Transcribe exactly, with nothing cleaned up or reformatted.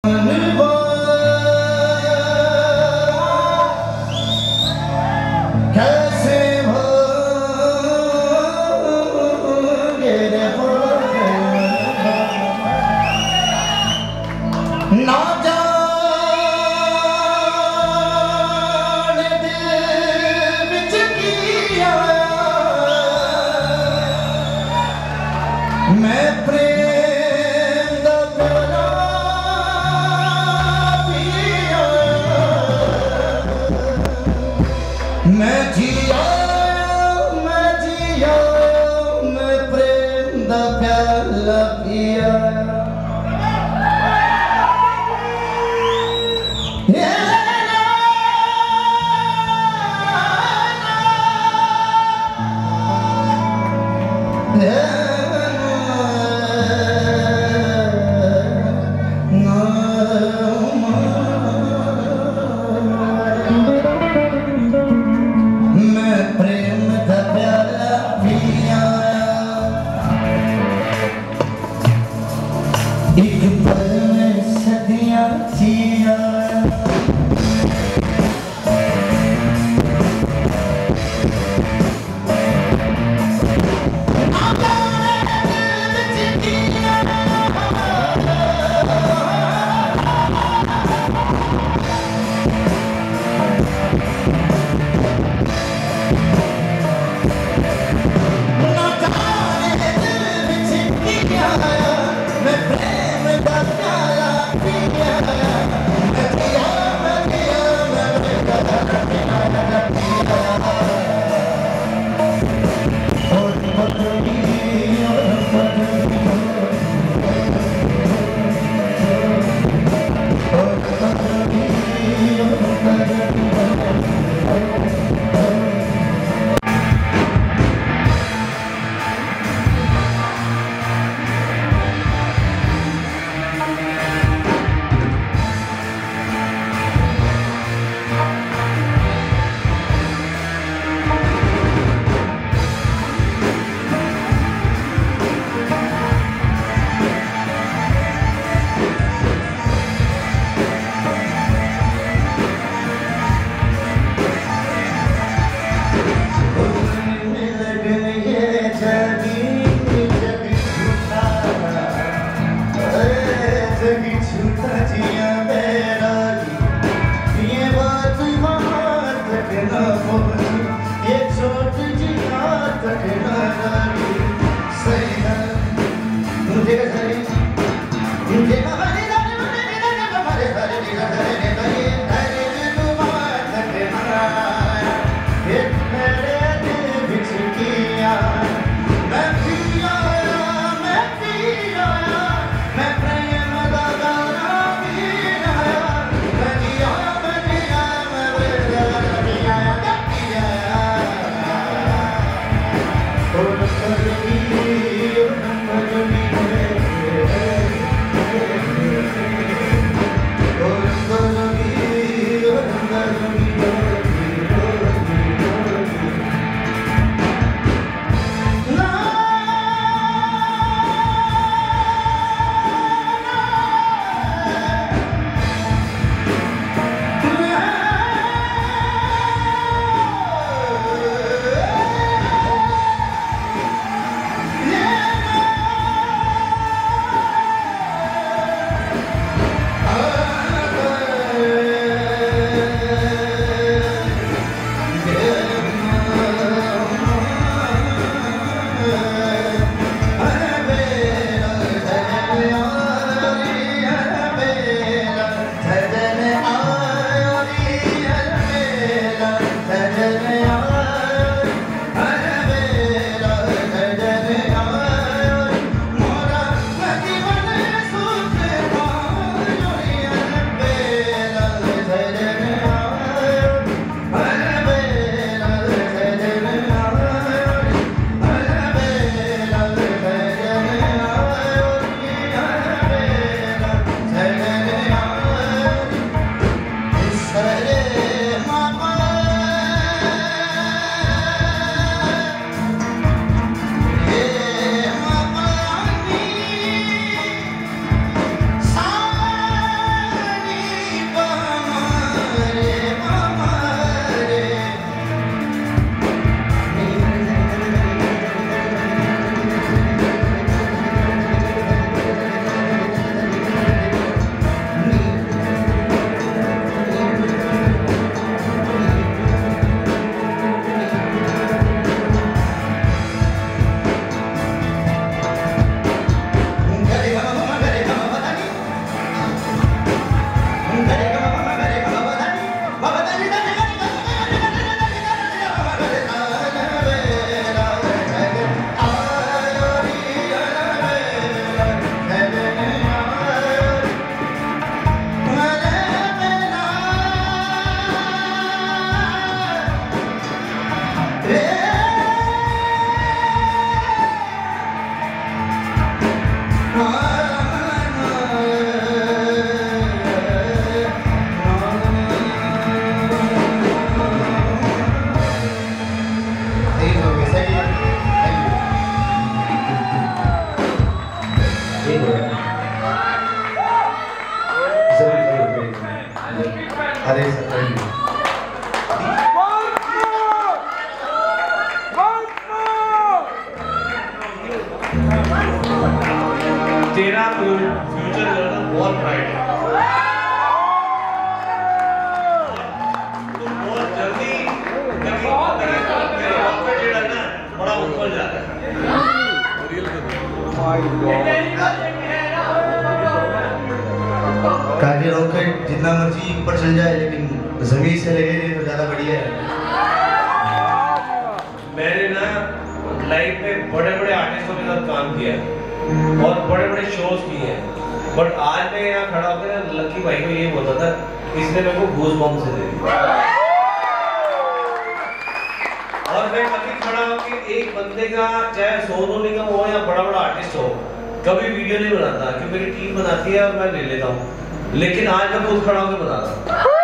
मैं प्रेम दा गाना पीया अरे सत्तर तेरा फ्यूचर जो है ना बहुत ब्राइट है। तुम बहुत जल्दी कभी तेरा रॉकेट जो है ना बड़ा ऊपर जाता है। कार्य रॉकेट जितना मर्जी ऊपर चल जाए लेकिन जमीन से लगे नहीं तो ज्यादा बढ़िया है। मैंने ना लाइफ में बड़े बड़े आर्टिस्टों के साथ काम किया है और बड़े बड़े शोज किए हैं, बट आज मैं यहाँ खड़ा होकर लक्की भाई को ये बोलता था, इसने मेरे को गूज बम्स दे दी। और मैं कभी खड़ा होकर एक बंदे का चाहे सोनू निगम हो या बड़ा बड़ा आर्टिस्ट हो, कभी वीडियो नहीं बनाता क्योंकि मेरी टीम बनाती है और मैं ले लेता हूँ, लेकिन आज मैं खुद खड़ा होकर बना रहा हूँ।